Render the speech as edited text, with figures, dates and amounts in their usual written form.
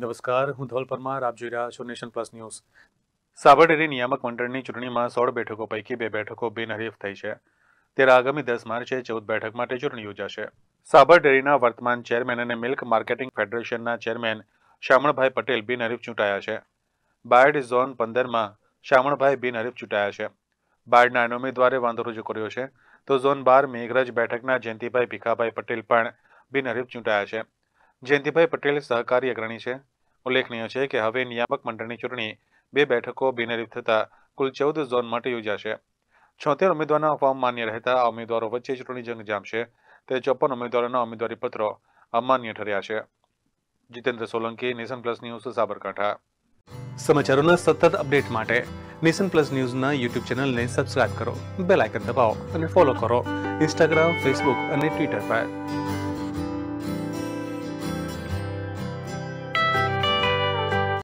નમસ્કાર, હું ધવલ પરમાર. આપ જોઈ રહ્યા છો nation plus news. Sabar dairy નિયામક મંડળની ચૂંટણીમાં 16 બેઠકો પૈકી 2 બેઠકો બિનહરીફ થઈ છે. ત્યારે આગામી 10 માર્ચે 14 બેઠક માટે ચૂંટણી યોજાશે. સાબર ડેરીના વર્તમાન ચેરમેન અને મિલ્ક માર્કેટિંગ ફેડરેશનના ચેરમેન શામળભાઈ પટેલ બિનહરીફ ચૂંટાયા છે. બાયડ ઝોન 15માં શામળભાઈ બિનહરીફ ચૂંટાયા છે. બાયડના અન્ય ઉમેદવારે વાંધો રજૂ કર્યો છે, તો ઝોન 12 મેઘરજ બેઠકના જયંતિભાઈ ભીખાભાઈ પટેલ પણ બિનહરીફ ચૂંટાયા છે. જયંતિભાઈ પટેલ સહકારી અગ્રણી છે. ઉલ્લેખનીય છે કે હવે નિયામક મંડળની ચૂંટણી 2 બેઠકો બિનહરીફ થતા કુલ 14 ઝોન માટે યોજાશે. 76 ઉમેદવારોના ફોર્મ માન્ય રહેતા આ ઉમેદવારો વચ્ચે ચૂંટણી જંગ જામશે. તે 54 ઉમેદવારોના ઉમેદવારી પત્રો અમાન્ય ઠર્યા છે. Jitendra Solanki, nation plus news, Sabarkantha. સમાચારોના સતત અપડેટ માટે નેશન પ્લસ ન્યૂઝના યુટ્યુબ ચેનલને સબસ્ક્રાઇબ કરો, બેલ આઇકન દબાવો અને ફોલો કરો ઇન્સ્ટાગ્રામ, ફેસબુક અને ટ્વિટર પર.